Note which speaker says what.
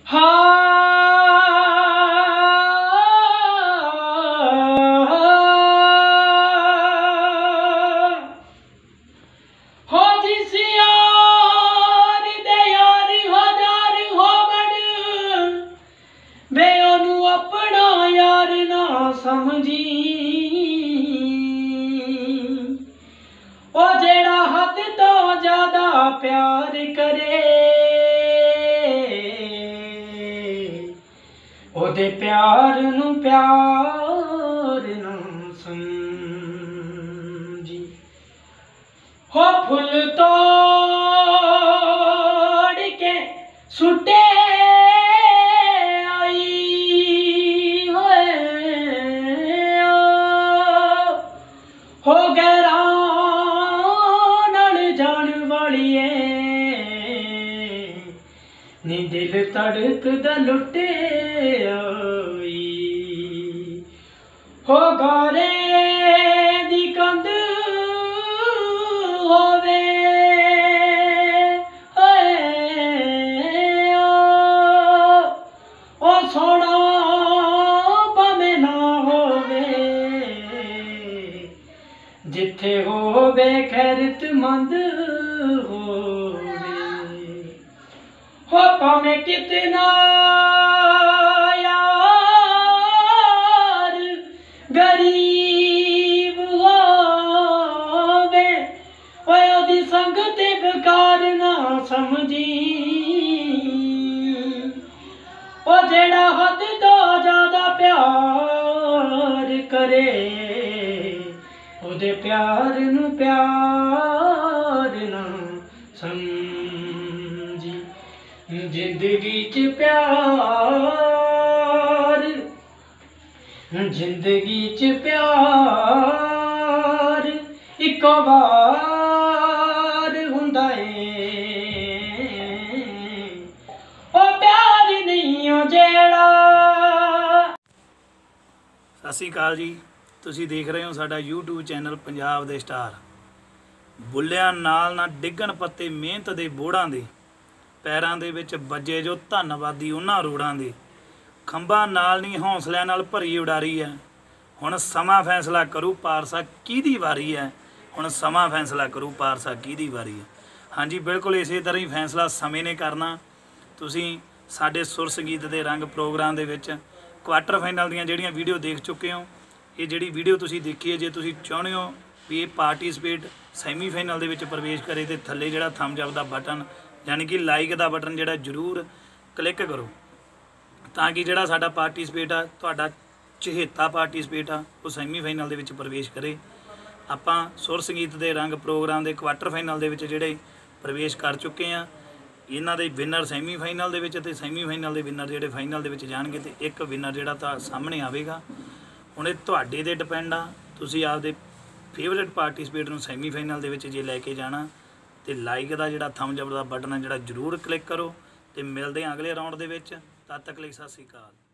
Speaker 1: हो जिस यार दे यार हजार हो बड़ वे ओनू अपना यार ना समझी ओ जेड़ा हद तो ज्यादा प्यार करे ओदे प्यार नू समझी हो फुल तोड़ के सुटे आई हो गैरा जान वाली नी दिल तड़क द लुटे आई हो गारे दी कंद होवे ओ सोना भावे ना होवे जिथे होवे खैरतमंद होवे हो भावे कितना यार गरीब होवे ओदी संगत बेकार ना समझी ओ जेड़ा हद तो ज्यादा प्यार करे ओदे प्यार नू प्यार ना समझी जिंदगी च प्यार जिंदगी च प्यार एक बार हुंदा है ओ प्यार नहीं ओ जेड़ा।
Speaker 2: सत श्री अकाल जी, ਤੁਸੀਂ देख रहे हो साडा YouTube चैनल पंजाब दे स्टार। बुल्लियां नाल ना डिगण पत्ते मेहनत दे बोड़ां दे पैरां दे विच वजे जो धन्नवादी उन्हां रोड़ां दे खंभा नाल नहीं हौसलियां नाल भरी उडारी है। हुण समा फैसला करू पारसा किहदी वारी है, हुण समा फैसला करू पारसा किहदी वारी है। हाँ जी बिल्कुल इसे तरह ही फैसला समय ने करना। तुसीं साडे सुर संगीत दे रंग प्रोग्राम दे विच क्वार्टर फाइनल दीयां जिहड़ियां वीडियो देख चुके हो। ये जिहड़ी वीडियो तुसीं देखी है, जे तुसीं चाहुंदे हो भी ये पार्टिसिपेट सैमी फाइनल दे विच प्रवेश करे तो थल्ले जिहड़ा थम्स अप दा बटन यानी कि लाइक दा बटन जिहड़ा जरूर क्लिक करो ताकि जिहड़ा साडा पार्टिसिपेट आ तुहाडा चहेता पार्टिसिपेट आ वो सैमी फाइनल दे विच प्रवेश करे। आपां सुर संगीत दे रंग प्रोग्राम दे क्वार्टर फाइनल दे विच जिहड़े प्रवेश कर चुके हैं। इन्हां दे विनर सैमी फाइनल दे विच ते सैमी फाइनल दे विनर जिहड़े फाइनल दे विच जाणगे ते एक विनर जिहड़ा तां सामने आवेगा। हुण इह तुहाडे ते डिपेंड आ, तुसीं आपदे फेवरेट पार्टिसिपेट नूं सैमी फाइनल दे विच जे लैके जाना ते लाइक दा जिहड़ा थम्स अप दा बटन है जिहड़ा जरूर क्लिक करो। ते मिलदे हां अगले राउंड दे विच। तद तक ਲਈ सत श्री अकाल।